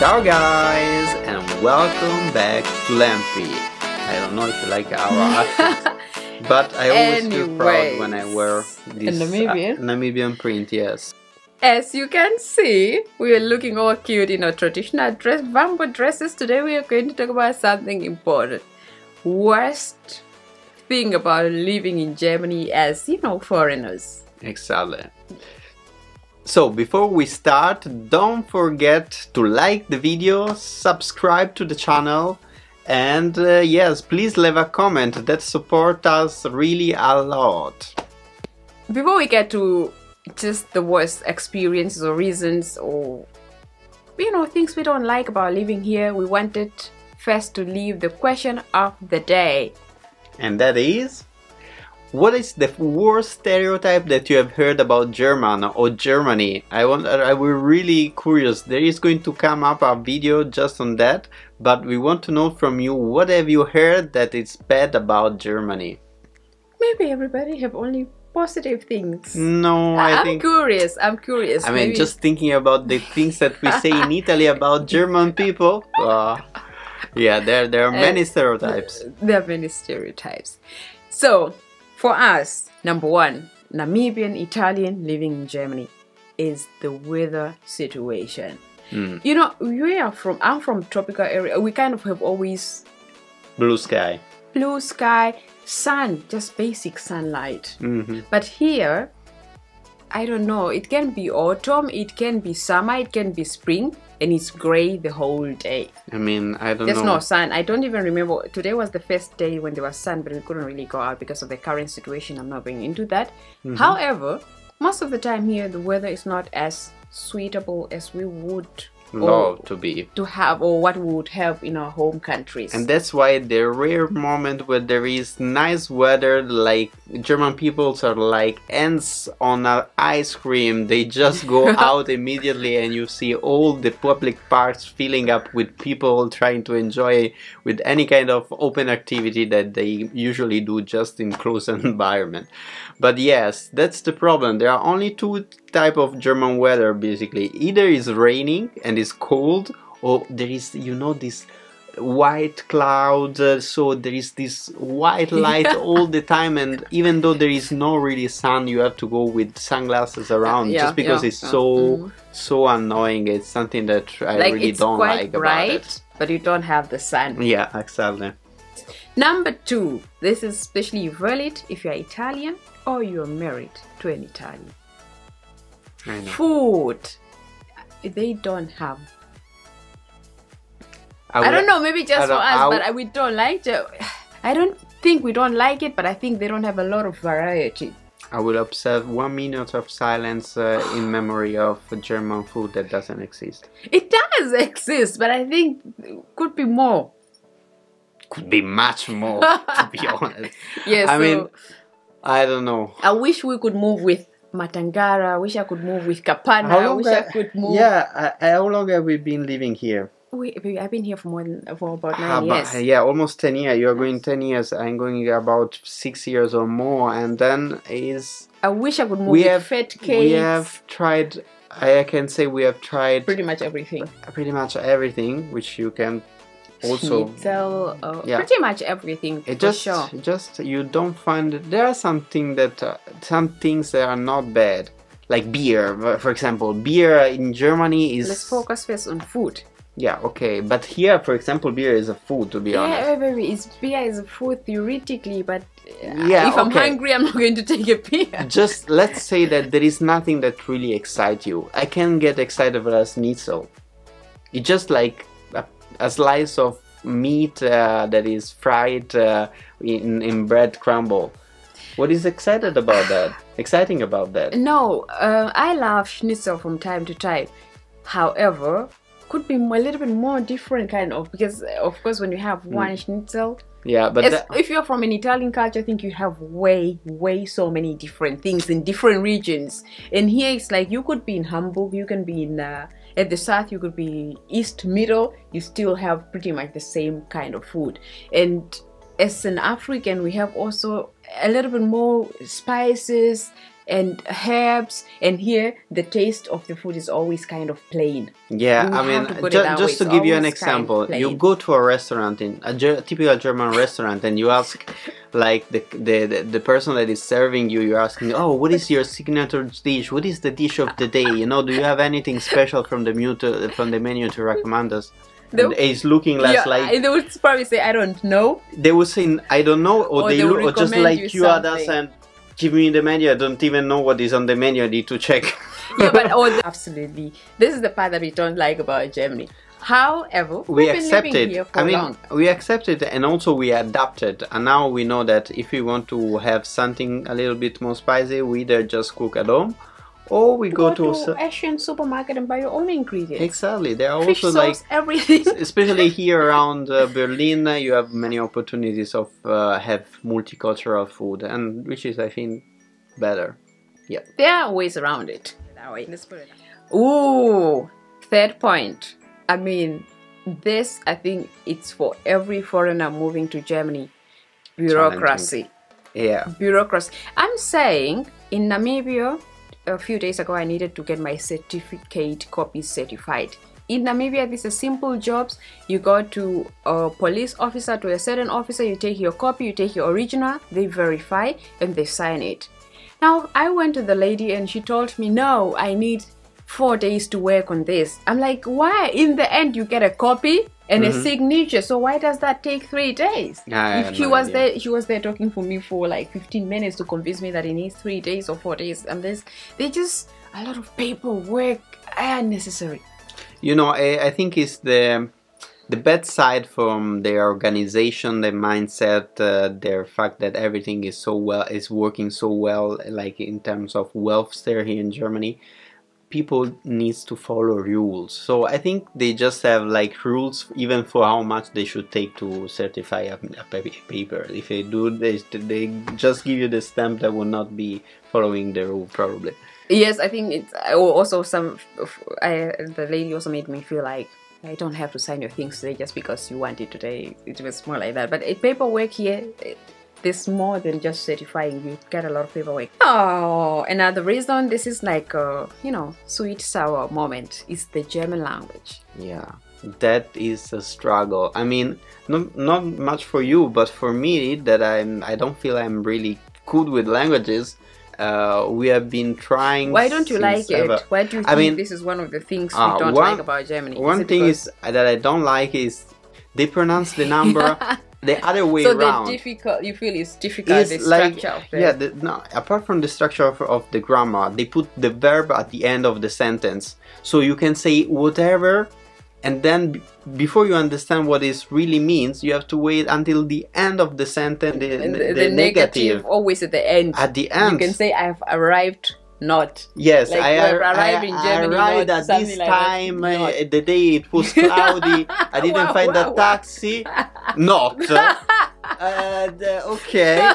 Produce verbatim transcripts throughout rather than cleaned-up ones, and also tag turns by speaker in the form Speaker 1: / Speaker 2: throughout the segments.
Speaker 1: Ciao guys, and welcome back to Lampi. I don't know if you like our accent, but I always feel proud when I wear this
Speaker 2: Namibian.
Speaker 1: Uh, Namibian print, yes.
Speaker 2: As you can see, we are looking all cute in our traditional dress, bamboo dresses. Today we are going to talk about something important. Worst thing about living in Germany as, you know, foreigners.
Speaker 1: Exactly. So before we start, don't forget to like the video, subscribe to the channel, and uh, yes, please leave a comment. That supports us really a lot.
Speaker 2: Before we get to just the worst experiences or reasons or, you know, things we don't like about living here, we wanted first to leave the question of the day.
Speaker 1: And that is, what is the worst stereotype that you have heard about German or Germany? I want, I we're really curious. There is going to come up a video just on that, but we want to know from you, what have you heard that is bad about Germany?
Speaker 2: Maybe everybody have only positive things.
Speaker 1: No, I
Speaker 2: I'm
Speaker 1: think...
Speaker 2: curious, I'm curious.
Speaker 1: I mean,
Speaker 2: Maybe...
Speaker 1: just thinking about the things that we say in Italy about German people. Uh, yeah, there, there are many uh, stereotypes.
Speaker 2: There are many stereotypes. So, for us, number one, Namibian Italian living in Germany is the weather situation.
Speaker 1: Mm.
Speaker 2: You know, we are from, I'm from tropical area. We kind of have always
Speaker 1: blue sky.
Speaker 2: Blue sky, sun, just basic sunlight.
Speaker 1: Mm-hmm.
Speaker 2: But here, I don't know, it can be autumn, it can be summer, it can be spring, and it's gray the whole day.
Speaker 1: I mean, I don't
Speaker 2: There's
Speaker 1: know.
Speaker 2: There's no sun. I don't even remember. Today was the first day when there was sun, but we couldn't really go out because of the current situation. I'm not going into that. Mm-hmm. However, most of the time here, the weather is not as suitable as we would
Speaker 1: love to be
Speaker 2: to have, or what we would have in our home countries.
Speaker 1: And that's why the rare moment where there is nice weather, like German people are like ants on an ice cream. They just go out immediately, and you see all the public parks filling up with people trying to enjoy with any kind of open activity that they usually do just in closed environment. But yes, that's the problem. There are only two type of German weather basically. Either it's raining and it's cold, or there is, you know, this white cloud, uh, so there is this white light all the time, and even though there is no really sun, you have to go with sunglasses around, yeah, just because yeah, it's yeah. so mm-hmm. so annoying. It's something that I
Speaker 2: like
Speaker 1: really
Speaker 2: it's
Speaker 1: don't
Speaker 2: quite
Speaker 1: like about
Speaker 2: bright,
Speaker 1: it.
Speaker 2: But you don't have the sun.
Speaker 1: Yeah, exactly.
Speaker 2: Number two, this is especially valid if you're Italian or you're married to an Italian.
Speaker 1: I know.
Speaker 2: Food, they don't have.
Speaker 1: I,
Speaker 2: I don't know, maybe just for us,
Speaker 1: I,
Speaker 2: but we don't like it. I don't think we don't like it, but I think they don't have a lot of variety.
Speaker 1: I will observe one minute of silence uh, in memory of German food that doesn't exist.
Speaker 2: It does exist, but I think could be more.
Speaker 1: Could be much more, to be honest.
Speaker 2: Yes,
Speaker 1: I
Speaker 2: so
Speaker 1: mean, I don't know.
Speaker 2: I wish we could move with Matangara. I wish I could move with Kapana. I wish I, I could move.
Speaker 1: Yeah, I, how long have we been living here?
Speaker 2: We, we, I've been here for more than for about nine
Speaker 1: ah,
Speaker 2: years.
Speaker 1: But, yeah, almost ten years. You are going ten years. I'm going about six years or more, and then is.
Speaker 2: I wish I could move
Speaker 1: we
Speaker 2: with
Speaker 1: have,
Speaker 2: fat cakes.
Speaker 1: We have tried. I can say we have tried
Speaker 2: pretty much everything.
Speaker 1: Pretty much everything, which you can. Also,
Speaker 2: Schnitzel, uh,
Speaker 1: yeah.
Speaker 2: pretty much everything.
Speaker 1: It just,
Speaker 2: sure.
Speaker 1: just you don't find there are something that uh, some things that are not bad, like beer, for example. Beer in Germany is.
Speaker 2: Let's focus first on food.
Speaker 1: Yeah, okay, but here, for example, beer is a food. To be
Speaker 2: yeah,
Speaker 1: honest.
Speaker 2: Yeah, baby, it's beer is a food theoretically, but uh,
Speaker 1: yeah,
Speaker 2: if I'm
Speaker 1: okay.
Speaker 2: hungry, I'm not going to take a beer.
Speaker 1: Just let's say that there is nothing that really excites you. I can get excited about a schnitzel. It's just like. A slice of meat uh, that is fried uh, in, in bread crumble. What is excited about that? Exciting about that?
Speaker 2: No, uh, I love schnitzel from time to time. However, could be a little bit more different kind of, because of course when you have one mm. schnitzel,
Speaker 1: yeah, but
Speaker 2: as, if you're from an Italian culture, I think you have way, way so many different things in different regions. And here it's like you could be in Hamburg, you can be in uh, at the south, you could be east, middle, you still have pretty much the same kind of food. And as an African, we have also a little bit more spices, and herbs, and here the taste of the food is always kind of plain.
Speaker 1: Yeah,
Speaker 2: You
Speaker 1: I
Speaker 2: have
Speaker 1: mean,
Speaker 2: to put
Speaker 1: ju
Speaker 2: it that
Speaker 1: just
Speaker 2: way.
Speaker 1: to
Speaker 2: It's
Speaker 1: give you an
Speaker 2: always kind of
Speaker 1: example, you
Speaker 2: plain.
Speaker 1: go to a restaurant, in a ger typical German restaurant, and you ask, like, the, the, the, the person that is serving you, you're asking, oh, what is your signature dish? What is the dish of the day? You know, do you have anything special from the, menu to, from the menu to recommend us?
Speaker 2: They-
Speaker 1: And it's looking less
Speaker 2: Yeah,
Speaker 1: like...
Speaker 2: they would probably say, I don't know.
Speaker 1: They would say, I don't know, or,
Speaker 2: Or
Speaker 1: they,
Speaker 2: they would
Speaker 1: look, or just
Speaker 2: recommend
Speaker 1: like
Speaker 2: you
Speaker 1: you at us
Speaker 2: something.
Speaker 1: and give me the menu. I don't even know what is on the menu. I need to check.
Speaker 2: Yeah, but oh, absolutely. This is the part that we don't like about Germany. However,
Speaker 1: We
Speaker 2: we've been
Speaker 1: accept
Speaker 2: living
Speaker 1: it.
Speaker 2: here for
Speaker 1: I mean,
Speaker 2: long.
Speaker 1: we accept it, and also we adapt it. And now we know that if we want to have something a little bit more spicy, we either just cook at home, or we go,
Speaker 2: Go
Speaker 1: to.
Speaker 2: to Asian supermarket and buy your own ingredients.
Speaker 1: Exactly. There are
Speaker 2: Fish
Speaker 1: also
Speaker 2: sauce,
Speaker 1: like,
Speaker 2: everything.
Speaker 1: especially here around uh, Berlin, uh, you have many opportunities of uh, have multicultural food, and which is, I think, better. Yeah.
Speaker 2: There are ways around it. That way. Let's put it. Ooh, third point. I mean, this, I think it's for every foreigner moving to Germany. Bureaucracy.
Speaker 1: Yeah.
Speaker 2: Bureaucracy. I'm saying in Namibia, a few days ago, I needed to get my certificate copies certified. In Namibia, these are simple jobs. You go to a police officer, to a certain officer, you take your copy, you take your original, they verify, and they sign it. Now, I went to the lady and she told me, no, I need four days to work on this. I'm like, why? In the end, you get a copy and
Speaker 1: Mm-hmm.
Speaker 2: a signature. So why does that take three days?
Speaker 1: I have
Speaker 2: If she
Speaker 1: no
Speaker 2: was
Speaker 1: idea.
Speaker 2: there, she was there talking for me for like fifteen minutes to convince me that it needs three days or four days. And there's, they just, a lot of paperwork, unnecessary.
Speaker 1: You know, I, I think it's the the bad side from their organization, their mindset, uh, their fact that everything is so well, is working so well, like in terms of welfare here in Germany. People needs to follow rules, so I think they just have like rules even for how much they should take to certify a, a paper. If they do, they they just give you the stamp that will not be following the rule probably.
Speaker 2: Yes, I think it's also some. I, the lady also made me feel like I don't have to sign your things today just because you want it today. It was more like that. But it, paperwork here, it, there's more than just certifying. You get a lot of paperwork. Oh, another reason this is like a, you know, sweet sour moment is the German language.
Speaker 1: Yeah, that is a struggle. I mean, not not much for you, but for me, that I'm I don't feel I'm really good with languages. Uh, we have been trying.
Speaker 2: Why don't you like it?
Speaker 1: ever.
Speaker 2: Why do you
Speaker 1: I
Speaker 2: think
Speaker 1: mean,
Speaker 2: this is one of the things we
Speaker 1: uh,
Speaker 2: don't
Speaker 1: one-
Speaker 2: like about Germany?
Speaker 1: One
Speaker 2: it
Speaker 1: thing
Speaker 2: because-
Speaker 1: is that I don't like is they pronounce the number the other way
Speaker 2: so
Speaker 1: around.
Speaker 2: the difficult. You feel it's difficult.
Speaker 1: It's
Speaker 2: the
Speaker 1: like,
Speaker 2: structure of the
Speaker 1: yeah, the, no, apart from the structure of, of the grammar, they put the verb at the end of the sentence. So you can say whatever, and then b before you understand what it really means, you have to wait until the end of the sentence, the,
Speaker 2: and
Speaker 1: the,
Speaker 2: the,
Speaker 1: the
Speaker 2: the negative
Speaker 1: negative.
Speaker 2: always at the end.
Speaker 1: At the end.
Speaker 2: You can say I've arrived not.
Speaker 1: Yes,
Speaker 2: Like,
Speaker 1: I,
Speaker 2: we
Speaker 1: ar-
Speaker 2: arrived
Speaker 1: I,
Speaker 2: in
Speaker 1: I
Speaker 2: Germany,
Speaker 1: arrived
Speaker 2: not
Speaker 1: at
Speaker 2: something
Speaker 1: this
Speaker 2: like that.
Speaker 1: time, uh,
Speaker 2: Not.
Speaker 1: the day it was cloudy, I didn't
Speaker 2: Wow,
Speaker 1: find
Speaker 2: wow,
Speaker 1: a
Speaker 2: wow.
Speaker 1: taxi. Not. uh, the, okay.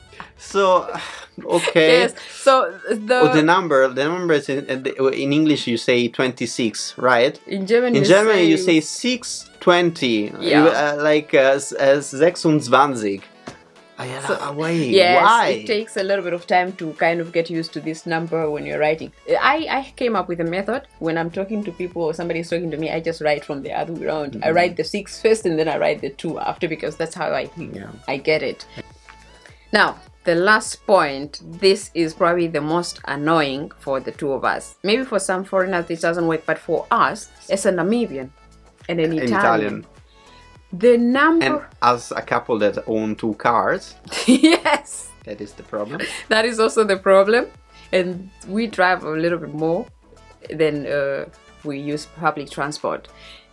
Speaker 1: So, okay.
Speaker 2: Yes. So the,
Speaker 1: Oh, the number, the number is in, in English you say twenty-six, right?
Speaker 2: in German
Speaker 1: In
Speaker 2: you
Speaker 1: German
Speaker 2: say,
Speaker 1: you say six twenty,
Speaker 2: Yeah.
Speaker 1: uh, like uh, s- uh, sechsundzwanzig. Ah, yeah,
Speaker 2: So-
Speaker 1: uh, why?
Speaker 2: Yes,
Speaker 1: Why?
Speaker 2: it takes a little bit of time to kind of get used to this number when you're writing. I, I came up with a method when I'm talking to people or somebody's talking to me, I just write from the other way around.
Speaker 1: Mm-hmm.
Speaker 2: I write the six first and then I write the two after because that's how I
Speaker 1: Yeah.
Speaker 2: I get it. Now, the last point, this is probably the most annoying for the two of us. Maybe for some foreigners it doesn't work, but for us, as a Namibian and an
Speaker 1: In
Speaker 2: Italian,
Speaker 1: Italian.
Speaker 2: the number...
Speaker 1: And as a couple that own two cars,
Speaker 2: Yes!
Speaker 1: that is the problem.
Speaker 2: That is also the problem, and we drive a little bit more than uh, we use public transport.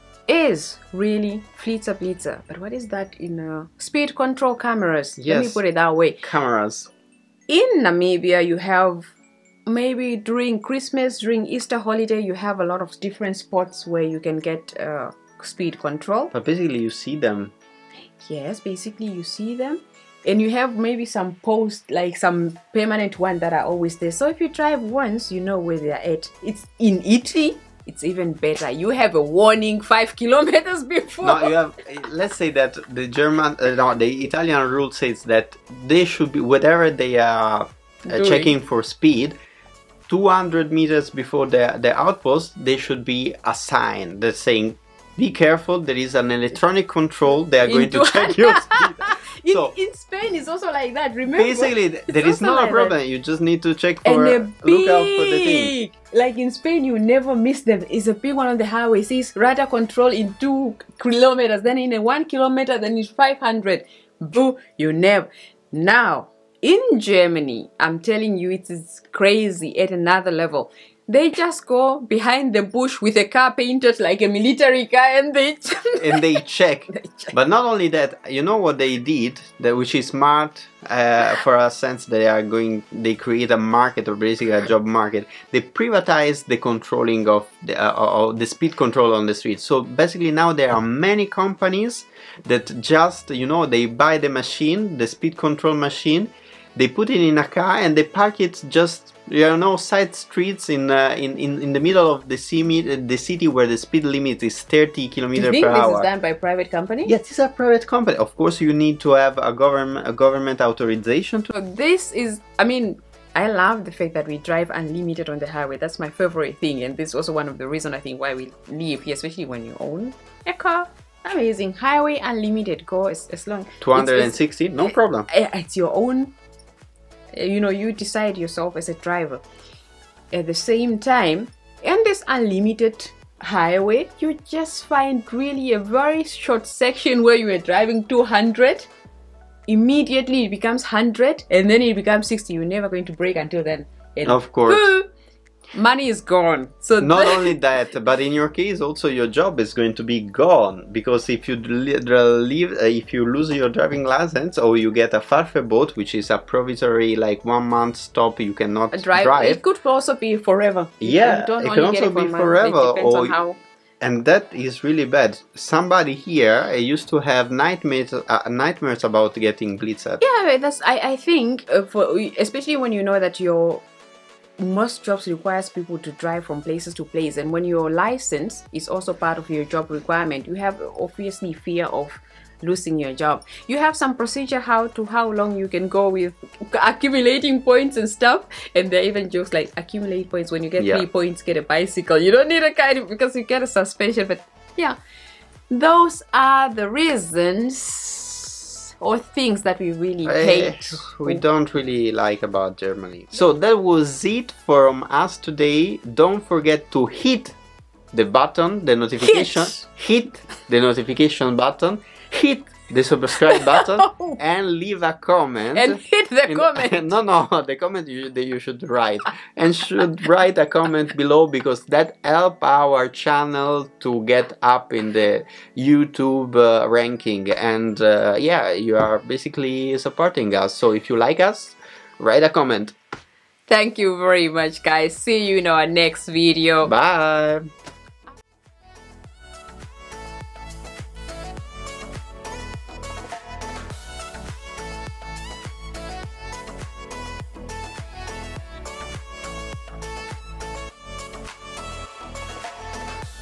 Speaker 2: Is really flitzer blitzer, but what is that in uh, speed control cameras? Let me
Speaker 1: Yes.
Speaker 2: put it that way.
Speaker 1: Cameras.
Speaker 2: In Namibia, you have maybe during Christmas, during Easter holiday, you have a lot of different spots where you can get uh, speed control.
Speaker 1: But basically you see them.
Speaker 2: Yes, basically you see them. And you have maybe some post, like some permanent one that are always there. So if you drive once, you know where they are at. It's in Italy, it's even better. You have a warning five kilometers before.
Speaker 1: No, you have. Let's say that the German, uh, no, the Italian rule says that they should be whatever they are uh, checking for speed, two hundred meters before the, the outpost, there should be a sign that's saying, be careful, there is an electronic control, they are going to check your speed.
Speaker 2: in,
Speaker 1: So,
Speaker 2: in Spain it's also like that, remember?
Speaker 1: basically, there is
Speaker 2: also
Speaker 1: no
Speaker 2: like
Speaker 1: problem,
Speaker 2: that.
Speaker 1: you just need to check for,
Speaker 2: And a
Speaker 1: look out for the thing.
Speaker 2: big, like in Spain, you never miss them. It's a big one on the highway. It says radar control in two kilometers. Then in a one kilometer, then it's five hundred. Boo, you never. Now, in Germany, I'm telling you, it is crazy at another level. They just go behind the bush with a car painted like a military car, and they
Speaker 1: and they check.
Speaker 2: They check.
Speaker 1: But not only that, you know what they did, that which is smart uh, for a sense they are going, they create a market, or basically a job market. They privatize the controlling of the, uh, of the speed control on the street. So basically now there are many companies that just, you know, they buy the machine, the speed control machine, they put it in a car and they park it just, you know, side streets in uh, in, in in the middle of the city, the city where the speed limit is thirty kilometers
Speaker 2: Do you
Speaker 1: per
Speaker 2: think this
Speaker 1: hour.
Speaker 2: is done by private company?
Speaker 1: Yes, it's a private company. Of course, you need to have a government a government authorization to.
Speaker 2: So this is, I mean, I love the fact that we drive unlimited on the highway. That's my favorite thing, and this is also one of the reasons I think why we live here, especially when you own a car. Amazing, highway unlimited. Go as, as long.
Speaker 1: two hundred sixty, no problem.
Speaker 2: It's your own. You know, you decide yourself as a driver. At the same time, in this unlimited highway, you just find really a very short section where you are driving two hundred. Immediately it becomes one hundred, and then it becomes sixty. You're never going to brake until then. And
Speaker 1: Of course.
Speaker 2: boo, money is gone. So
Speaker 1: Not only that, but in your case also your job is going to be gone, because if you leave, uh, if you lose your driving license, or you get a Fahrverbot, which is a provisory like one month stop, you cannot
Speaker 2: drive,
Speaker 1: drive.
Speaker 2: it could also be forever.
Speaker 1: Yeah,
Speaker 2: You don't
Speaker 1: it
Speaker 2: only
Speaker 1: can
Speaker 2: get
Speaker 1: also
Speaker 2: for
Speaker 1: be
Speaker 2: a month.
Speaker 1: forever,
Speaker 2: It depends
Speaker 1: or
Speaker 2: on how.
Speaker 1: And that is really bad. Somebody here uh, used to have nightmares, uh, nightmares about getting blitzed.
Speaker 2: Yeah, that's. I I think uh, for especially when you know that your most jobs requires people to drive from places to place, and when your license is also part of your job requirement, you have obviously fear of losing your job. You have some procedure how to how long you can go with accumulating points and stuff, and there are even jokes like accumulate points. When you get
Speaker 1: Yeah.
Speaker 2: three points, get a bicycle. You don't need a car because you get a suspension. But yeah, those are the reasons or things that we really
Speaker 1: Eh,
Speaker 2: hate.
Speaker 1: we don't really like about Germany. So that was it from us today. Don't forget to hit the button, the notification, hit, the notification button, hit the subscribe button, and leave a comment.
Speaker 2: And hit the
Speaker 1: And-
Speaker 2: comment.
Speaker 1: no, no, the comment you, that you should write, and should write a comment below, because that help our channel to get up in the YouTube uh, ranking. And uh, yeah, you are basically supporting us. So if you like us, write a comment.
Speaker 2: Thank you very much, guys. See you in our next video.
Speaker 1: Bye.